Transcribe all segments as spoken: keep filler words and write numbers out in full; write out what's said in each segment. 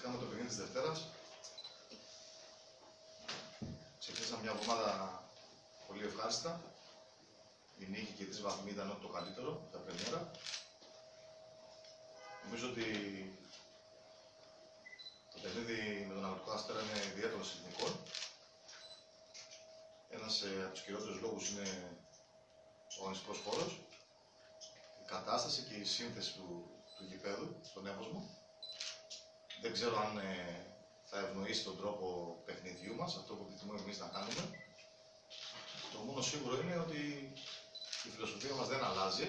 Είχαμε το παιχνίδι της Δευτέρας. Ξεκίνησαμε μια εβδομάδα πολύ ευχάριστα. Η νίκη και τις βαθμοί ήταν ό,τι το καλύτερο, τα πρεμιέρα. Νομίζω ότι το παιχνίδι με τον Αγροτικό Αστέρα είναι ιδιαίτερο συνθηκών. Ένας ε, από τους κυριότερους λόγους είναι ο αγωνιστικός χώρος, η κατάσταση και η σύνθεση του, του γηπέδου στον Εύωσμο. Δεν ξέρω αν ε, θα ευνοήσει τον τρόπο παιχνιδιού μας, αυτό που επιθυμούμε εμείς να κάνουμε. Το μόνο σίγουρο είναι ότι η φιλοσοφία μας δεν αλλάζει.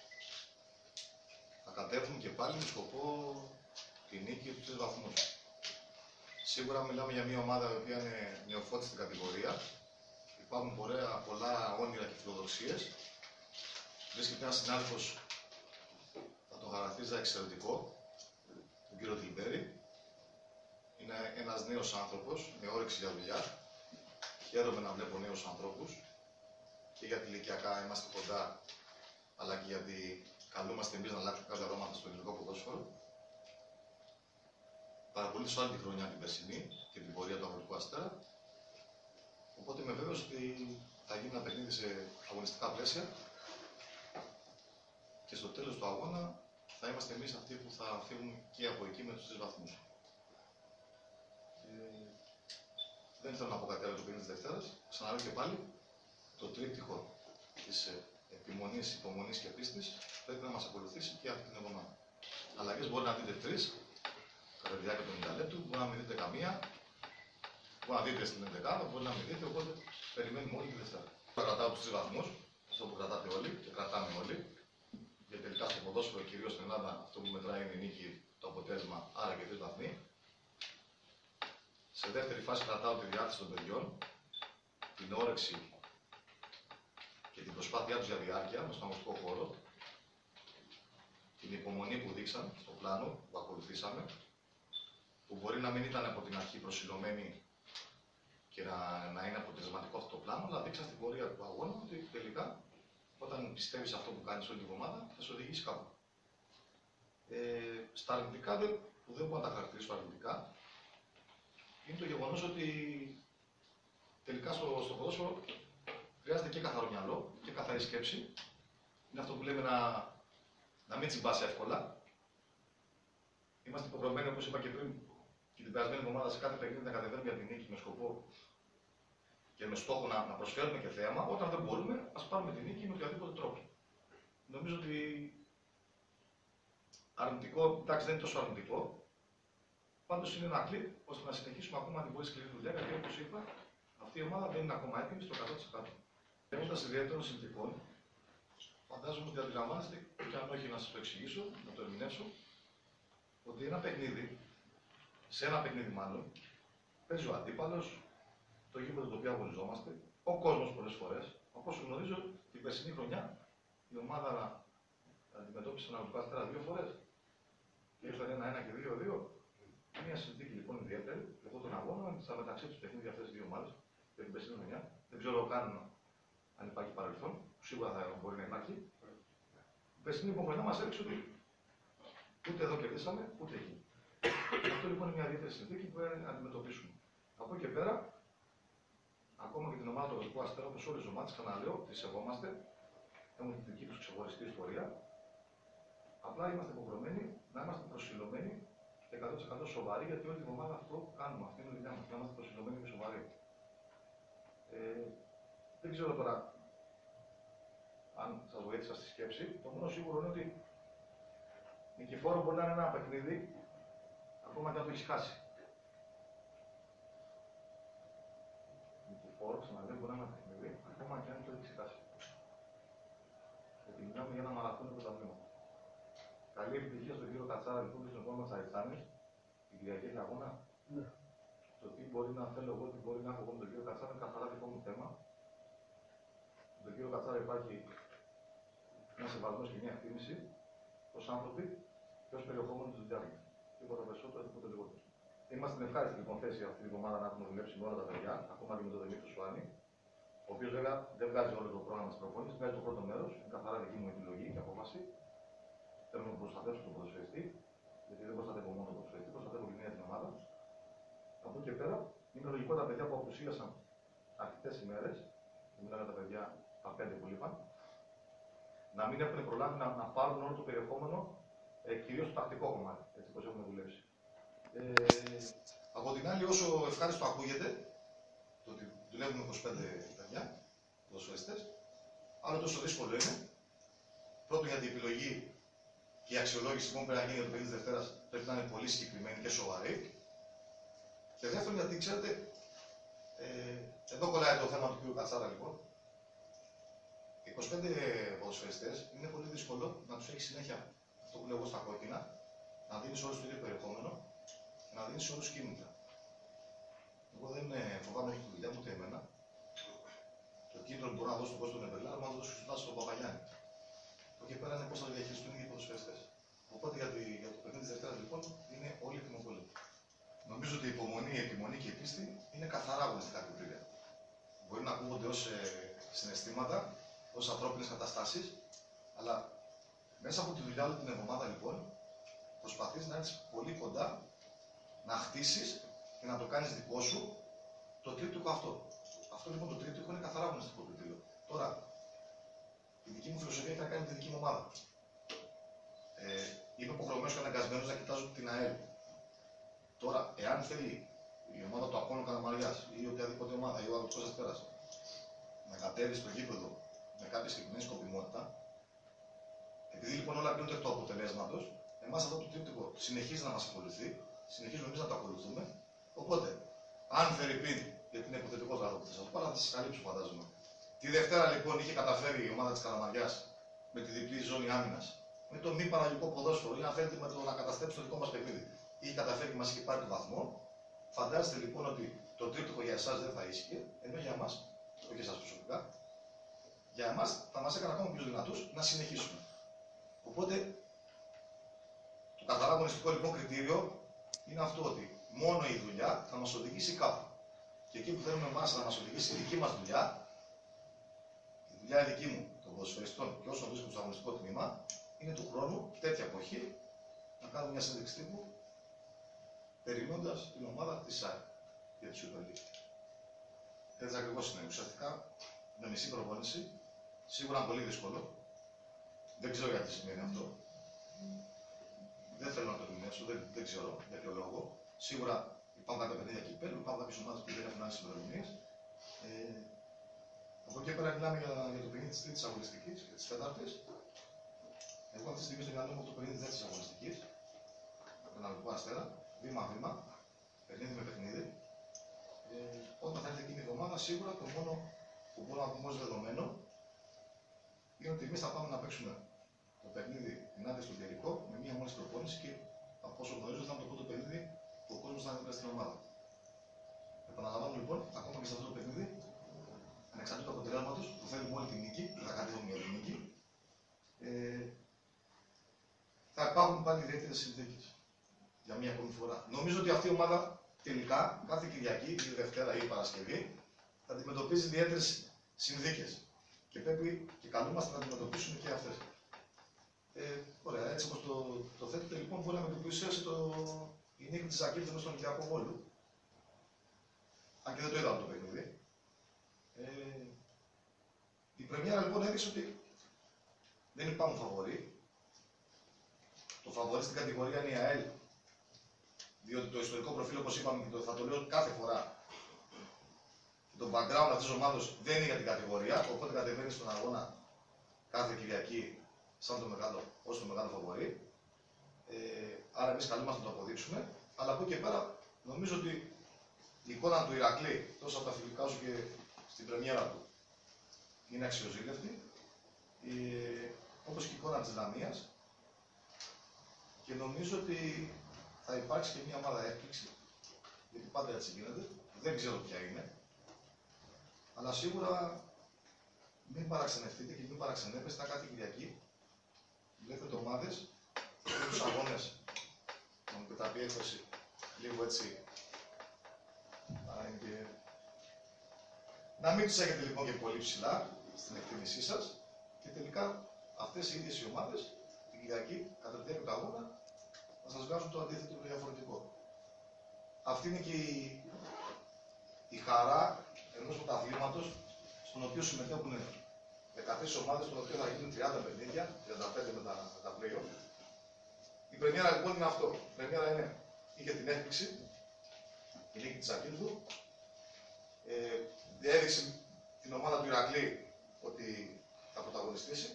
Θα κατέβουμε και πάλι με σκοπό τη νίκη και τους τρεις βαθμούς. Σίγουρα μιλάμε για μια ομάδα η οποία είναι νεοφώτη στην κατηγορία. Υπάρχουν πολλά, πολλά όνειρα και φιλοδοξίες. Βρίσκεται ένας συνάδελφος, θα το χαρακτήριζα εξαιρετικό, τον κύριο Τιλμπέρη. Είναι ένας νέος άνθρωπος με όρεξη για δουλειά. Χαίρομαι να βλέπω νέους ανθρώπους και γιατί ηλικιακά είμαστε κοντά, αλλά και γιατί καλούμαστε εμείς να αλλάξουμε κάποια πράγματα στο ελληνικό ποδόσφαιρο. Παρακολούθησα όλη τη χρονιά την περσινή και την πορεία του Αγροτικού Αστέρα. Οπότε είμαι βέβαιος ότι θα γίνει ένα παιχνίδι σε αγωνιστικά πλαίσια και στο τέλος του αγώνα θα είμαστε εμείς αυτοί που θα φύγουμε και από εκεί με τους τρεις βαθμούς. Ε, δεν θέλω να πω κάτι άλλο το παιχνίδι της Δευτέρας. Ξαναλέω και πάλι, το τρίπτυχο της επιμονής, υπομονής και πίστης πρέπει να μας ακολουθήσει και αυτή την εβδομάδα. Αλλαγές μπορεί να δείτε τρεις κατά τη διάρκεια του ενενήντα λεπτού, μπορεί να μην δείτε καμία. Μπορεί να δείτε στην ενδεκάδα, μπορεί να μην δείτε, οπότε περιμένουμε όλοι τη Δευτέρα. Θα κρατάω τους τρεις βαθμούς, αυτό που κρατάτε όλοι και κρατάμε όλοι. Γιατί τελικά στο ποδόσφαιρο, κυρίως στην Ελλάδα, αυτό που μετράει είναι η νίκη, το αποτέλεσμα, άρα και τρεις βαθμοί. Σε δεύτερη φάση κρατάω τη διάθεση των παιδιών, την όρεξη και την προσπάθειά τους για διάρκεια μες στον αγωνιστικό χώρο, την υπομονή που δείξαν στο πλάνο που ακολουθήσαμε, που μπορεί να μην ήταν από την αρχή προσιλωμένοι και να, να είναι αποτελεσματικό αυτό το πλάνο, αλλά δείξαν στην πορεία του αγώνα ότι τελικά όταν πιστεύεις αυτό που κάνεις όλη τη βδομάδα θα σε οδηγήσει κάπου. Ε, στα αρνητικά, που δεν μπορώ να τα χαρακτηρίσω αρνητικά, είναι το γεγονός ότι τελικά στο, στο ποδόσφαιρο χρειάζεται και καθαρό μυαλό και καθαρή σκέψη. Είναι αυτό που λέμε να, να μην τσιμπάς εύκολα. Είμαστε υποχρεωμένοι, όπως είπα και πριν, και την περασμένη εβδομάδα σε κάθε παιχνίδι να κατεβαίνουμε για την νίκη με σκοπό και με στόχο να, να προσφέρουμε και θέαμα. Όταν δεν μπορούμε, ας πάρουμε την νίκη με οποιαδήποτε τρόπο. Νομίζω ότι αρνητικό, εντάξει, δεν είναι τόσο αρνητικό. Πάντως είναι ένα κλικ ώστε να συνεχίσουμε ακόμα την πολύ σκληρή δουλειά, γιατί όπως είπα, αυτή η ομάδα δεν είναι ακόμα έτοιμη στο εκατό τοις εκατό. Έχοντας ιδιαίτερων συνθηκών, φαντάζομαι ότι αντιλαμβάνεστε, και αν όχι να σας το εξηγήσω, να το ερμηνεύσω, ότι ένα παιχνίδι, σε ένα παιχνίδι μάλλον, παίζει ο αντίπαλος, το γήπεδο το οποίο αγωνιζόμαστε, ο κόσμος πολλές φορές. Από όσο γνωρίζω, την περσινή χρονιά η ομάδα αντιμετώπισε τον Αγροτικό Αστέρα δύο φορές. Και ήρθαν ένα ένα και δύο δύο. Μια συνθήκη λοιπόν ιδιαίτερη για αυτόν τον αγώνα, στα μεταξύ του παιχνίδια αυτές τις δύο ομάδες για την περσινή χρονιά. Δεν ξέρω καν αν υπάρχει παρελθόν, σίγουρα θα μπορεί να υπάρχει. Η περσινή χρονιά μας έδειξε ότι ούτε εδώ κερδίσαμε, ούτε εκεί. Αυτό λοιπόν είναι μια ιδιαίτερη συνθήκη που πρέπει να αντιμετωπίσουμε. Από εκεί και πέρα, ακόμα και την ομάδα του Αγροτικού Αστέρα, όπως όλες τις ομάδες, ξαναλέω, τις σεβόμαστε, έχουν την δική τους ξεχωριστή ιστορία. Απλά είμαστε υποχρεωμένοι να είμαστε προσιλωμένοι και εκατό τοις εκατό σοβαροί, γιατί όλη την εβδομάδα αυτό κάνουμε. Αυτή είναι η δουλειά μας. Να είμαστε προσιλωμένοι και σοβαροί. Ε, δεν ξέρω τώρα αν σας βοήθησα στη σκέψη. Το μόνο σίγουρο είναι ότι νικηφόρο μπορεί να είναι ένα παιχνίδι ακόμα και αν το έχει χάσει. Νικηφόρο, ξαναλέω, μπορεί να είναι ένα παιχνίδι ακόμα και αν το έχει χάσει. Γιατί μιλάμε για ένα μαραθώνιο πρωταθλήμα. Καλή επιτυχία στον κύριο Κατσάρα, λοιπόν, και στον επόμενο Τσαϊτσάνης, την Κυριακή του αγώνα. Ναι. Το τι μπορεί να θέλω εγώ, τι μπορεί να έχω εγώ με τον κύριο Κατσάρα, είναι καθαρά δικό μου θέμα. Με τον κύριο Κατσάρα υπάρχει ένα σεβασμός και μια εκτίμηση ως άνθρωποι και ως περιεχόμενο της δουλειάς μας. Τίποτα περισσότερο, τίποτα λιγότερο. Είμαστε στην ευχάριστη λοιπόν θέση αυτή τη βδομάδα να έχουμε δουλέψει με όλα τα παιδιά, ακόμα και με τον Δημήτρη Σουάνη, ο οποίος βέβαια δεν βγάζει όλο το πρόγραμμα της προπόνησης, βγάζει το πρώτο μέρος, είναι καθαρά δική μου επιλογή και απόφαση. Θέλω να προστατεύσω τον ποδοσφαιριστή, γιατί δεν προστατεύω μόνο τον ποδοσφαιριστή, προστατεύω και μια την ομάδα. λογικό τα παιδιά που απουσίασαν αρκετές ημέρες, μιλάμε τα παιδιά τα πέντε που λείπαν, να μην έχουν προλάβει να, να πάρουν όλο το περιεχόμενο, ε, κυρίως το τακτικό κομμάτι, έτσι όπως έχουμε δουλέψει. Ε, από την άλλη, όσο ευχάριστο ακούγεται, το ότι δουλεύουμε είκοσι πέντε παιδιά, ποδοσφαιριστές, άλλο τόσο δύσκολο είναι. Πρώτον, γιατί η επιλογή και η αξιολόγηση που πρέπει να γίνει για το παιχνίδι της Δευτέρας πρέπει να είναι πολύ συγκεκριμένη και σοβαρή. Και δεύτερον, γιατί ξέρετε, ε, εδώ κολλάει το θέμα του κ. Κατσάρα λοιπόν. είκοσι πέντε ποδοσφαιριστές είναι πολύ δύσκολο να τους έχει συνέχεια αυτό που λέω εγώ στα κόκκινα, να δίνεις όλους το ίδιο περιεχόμενο και να δίνεις όλους κίνητρα. Εγώ δεν φοβάμαι όχι τη δουλειά μου ούτε εμένα. Το κίνητρο που μπορώ να δώσω στον κόσμο του Νεμπελάρα, μπορώ να το δώσω στον Παπαγιάννη. Από εκεί πέρα είναι πώς θα διαχειριστούν οι ποδοσφαιριστές. Οπότε για, τη, για το παιχνίδι της Δευτέρας λοιπόν είναι όλοι τιμοπόλεμοι. Νομίζω ότι η υπομονή, η επιμονή και η πίστη είναι καθαρά αγωνιστικά κριτήρια. Μπορεί να ακούγονται ως ε, συναισθήματα, ως ανθρώπινες καταστάσεις, αλλά μέσα από τη δουλειά όλη την εβδομάδα λοιπόν προσπαθείς να έρθεις πολύ κοντά, να χτίσεις και να το κάνεις δικό σου το τρίπτυχο αυτό. Αυτό λοιπόν το τρίπτυχο είναι καθαρά αγωνιστικό κριτήριο. Τώρα, η δική μου φιλοσοφία έχει να κάνει με τη δική μου ομάδα. Ε, είμαι υποχρεωμένος και αναγκασμένος να κοιτάζω την ΑΕΛ. Τώρα, εάν θέλει η ομάδα του Απόλλωνα Καλαμαριάς ή οποιαδήποτε ομάδα ή ο Αγροτικός Αστέρας να κατέβει στο γήπεδο με κάποια συγκεκριμένη σκοπιμότητα, επειδή λοιπόν όλα κρίνονται εκ του αποτελέσματος, εμάς αυτό το τρίπτυχο συνεχίζει να μας ακολουθεί, συνεχίζουμε εμείς να το ακολουθούμε. Οπότε, αν φέρει πίν, γιατί είναι υποθετικό δρόμο που θα σας πάρω, θα σας καλύψω φαντάζομαι. Τη Δευτέρα λοιπόν είχε καταφέρει η ομάδα της Καλαμαριάς με τη διπλή ζώνη άμυνας, με το μη παραγωγικό ποδόσφαιρο ή αν θέλετε με το να καταστρέψει το δικό μας παιχνίδι. Είχε καταφέρει και μας είχε πάρει το βαθμό. Φαντάζεστε λοιπόν ότι το τρίπτυχο για εσάς δεν θα ίσχυε, ενώ για εμάς, όχι εσάς προσωπικά, για εμάς θα μας έκανε ακόμα πιο δυνατούς να συνεχίσουμε. Οπότε, το καθαρά αγωνιστικό λοιπόν κριτήριο είναι αυτό ότι μόνο η δουλειά θα μας οδηγήσει κάπου. Και εκεί που θέλουμε εμάς να μας οδηγήσει η δική μας δουλειά, η δουλειά η δική μου, των ποδοσφαιριστών και όσων βρίσκουν στο αγωνιστικό τμήμα, είναι του χρόνου, τέτοια εποχή, να κάνουμε μια σύνδεξη τύπου, περιμένοντας την ομάδα της ΣΑΕ για τη Super League. Έτσι ακριβώς είναι. Ουσιαστικά, με μισή προπόνηση, σίγουρα είναι πολύ δύσκολο. Δεν ξέρω γιατί σημαίνει αυτό. Δεν θέλω να το ερμηνεύσω, δεν, δεν ξέρω για ποιο λόγο. Σίγουρα υπάρχουν κάποια παιχνίδια κυπέλλου, υπάρχουν κάποιες ομάδες που δεν έχουν άλλες ημερομηνίες. Ε, από εκεί πέρα μιλάμε για, για το παιχνίδι της τρίτης αγωνιστικής και της τέταρτης. Εγώ αυτή τη στιγμή στο μυαλό μου το παιχνίδι της τέταρτης αγωνιστικής. Από τον Αγροτικό Αστέρα, βήμα-βήμα, παιχνίδι με παιχνίδι. Ε, όταν θα έρθει εκείνη η εβδομάδα, σίγουρα το μόνο που μπορώ να πούμε ως δεδομένο είναι ότι εμείς θα πάμε να παίξουμε το παιχνίδι την άδεια στον τελικό με μία μόλις προπόνηση και από όσο γνωρίζω θα είναι το πρώτο παιχνίδι που ο κόσμος θα είναι στην ομάδα. Επαναλαμβάνω λοιπόν, ακόμα και σε αυτό το παιχνίδι, ανεξαρτήτως του αποτελέσματος που θέλουμε όλη την νίκη, δεν θα κατέβουμε για την νίκη, ε, θα υπάρχουν πάλι ιδιαίτερες συνθήκες για μία ακόμη φορά. Νομίζω ότι αυτή η ομάδα τελικά κάθε Κυριακή, ή Δευτέρα ή Παρασκευή, θα αντιμετωπίζει ιδιαίτερες συνθήκες. Και πρέπει και καλούμαστε να αντιμετωπίσουμε και αυτές. Ε, ωραία, έτσι όπως το, το θέτετε, λοιπόν, μπορεί να με εντυπωσίασε το, η νίκη της Ακύρθου μες στον Ολυμπιακό Βόλου. Αν και δεν το είδαμε το παιχνίδι. Ε, η πρεμιέρα λοιπόν έδειξε ότι δεν υπάρχουν φαβορί. Το φαβορί στην κατηγορία είναι η ΑΕΛ. Διότι το ιστορικό προφίλ, όπως είπαμε και το, θα το λέω κάθε φορά, το background αυτής της ομάδος δεν είναι για την κατηγορία, οπότε κατεβαίνει στον αγώνα κάθε Κυριακή σαν το μεγάλο, ως το μεγάλο φαβορί. Ε, άρα εμείς καλούμαστε να το αποδείξουμε. Αλλά από εκεί και πέρα νομίζω ότι η εικόνα του Ηρακλή, τόσο από τα φιλικά όσο και στην πρεμιέρα του, είναι αξιοζήλευτη. Ε, όπως και η εικόνα της Λαμίας. Και νομίζω ότι θα υπάρξει και μια ομάδα έκπληξη, γιατί πάντα έτσι γίνεται. Δεν ξέρω ποια είναι. Αλλά σίγουρα μην παραξενευτείτε και μην παραξενεύεστε κάθε Κυριακή. Βλέπετε ομάδες και τους αγώνες να μου πεταπεί έκφραση λίγο έτσι. Και... να μην τους έχετε λοιπόν και πολύ ψηλά στην εκτίμησή σας και τελικά αυτές οι ίδιες οι ομάδες την Κυριακή κατά τη διάρκεια του αγώνα να σας βγάζουν το αντίθετο, το διαφορετικό. Αυτή είναι και η, η χαρά ενός πρωταθλήματος στον οποίο συμμετέχουν δεκατρείς ομάδες, στο οποίο θα γίνουν τριάντα παιχνίδια, τριάντα πέντε με τα, με τα play-off. Η πρεμιέρα λοιπόν είναι αυτό. Η πρεμιέρα είναι, είχε την έκπληξη, η νίκη της Ακίνθου, ε, έδειξε την ομάδα του Ηρακλή ότι θα πρωταγωνιστήσει.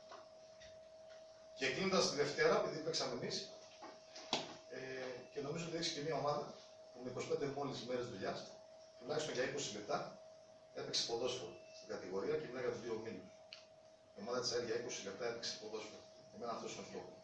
Και κλείνοντας τη Δευτέρα, επειδή παίξαμε εμείς, ε, και νομίζω ότι έχει και μια ομάδα που με είκοσι πέντε μόλις μέρες δουλειάς, τουλάχιστον για είκοσι λεπτά, έπαιξε ποδόσφαιρο στην κατηγορία και μιλάει για τους δύο μήνους. Η ομάδα της ΑΕΛ για είκοσι λεπτά έπαιξε ποδόσφαιρο. Εμένα αυτός είναι ο στόχος.